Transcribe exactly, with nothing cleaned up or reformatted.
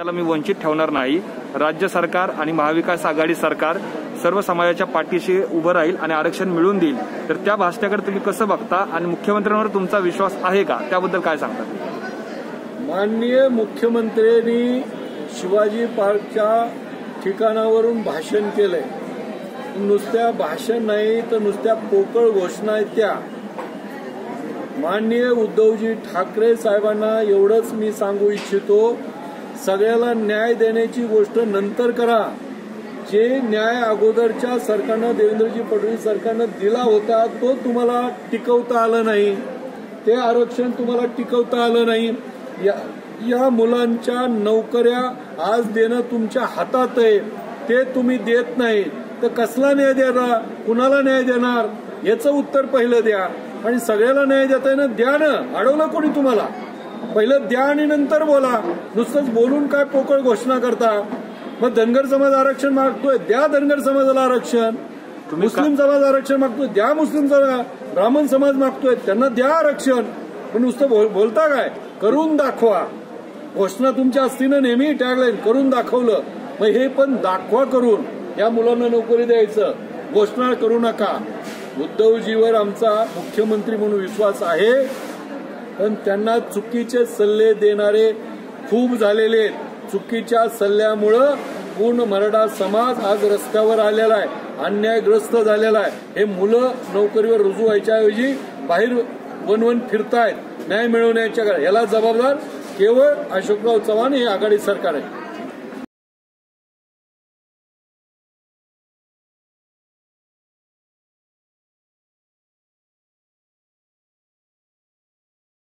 त्याला मी वंचित ठेवणार नाही। राज्य सरकार आणि महाविकास आघाडी सरकार सर्व समाजाच्या पाठीशी उभं राहील आणि आरक्षण मिळवून देईल। तर त्या भाषणाकडे तुम्ही कसं बघता आणि मुख्यमंत्र्यांवर तुमचा विश्वास आहे का, त्याबद्दल काय सांगता? माननीय मुख्यमंत्र्यांनी शिवाजी पार्कच्या ठिकाणावरून भाषण केलंय। नुसत्या भाषण नाही तर नुसत्या पोकळ घोषणा आहेत त्या। माननीय उद्धवजी ठाकरे साहेबांना एवढंच मी सांगू इच्छितो, सगळ्याला न्याय देण्याची गोष्ट नंतर करा। जे न्याय अगोदरच्या सरकारनं, देवेंद्रजी फडणवीस सरकारनं दिला होता तो तुम्हाला टिकवता आलं नाही, ते आरक्षण तुम्हाला टिकवता आलं नाही। या, या मुलांच्या नोकऱ्या आज देणं तुमच्या हातात आहे, ते तुम्ही देत नाही तर कसला न्याय देणार, कुणाला न्याय देणार याचं उत्तर पहिलं द्या। आणि सगळ्याला न्याय देता येणं द्या ना, अडवलं कोणी तुम्हाला? पहिलं द्या आणि नंतर बोला। नुसतंच बोलून काय पोकळ घोषणा करता? मग धनगर समाज आरक्षण मागतोय, द्या धनगर समाजाला आरक्षण। मुस्लिम समाज आरक्षण मागतोय, द्या मुस्लिम समाज। ब्राह्मण समाज मागतोय, त्यांना द्या आरक्षण। पण नुसतं बोलता काय? करून दाखवा। घोषणा तुमच्या असती ना नेहमी टॅगलाईन, करून दाखवलं। मग हे पण दाखवा करून, या मुलांना नोकरी द्यायचं, घोषणा करू नका। उद्धवजीवर आमचा मुख्यमंत्री म्हणून विश्वास आहे, पण त्यांना चुकीचे सल्ले देणारे खूप झालेले आहेत। चुकीच्या सल्ल्यामुळं पूर्ण मराठा समाज आज रस्त्यावर आलेला आहे, अन्यायग्रस्त झालेला आहे। हे मुलं नोकरीवर रुजू व्हायच्या ऐवजी बाहेर वनवन फिरतायत न्याय मिळवण्याच्या। याला जबाबदार केवळ अशोकराव चव्हाण हे आघाडी सरकार आहे।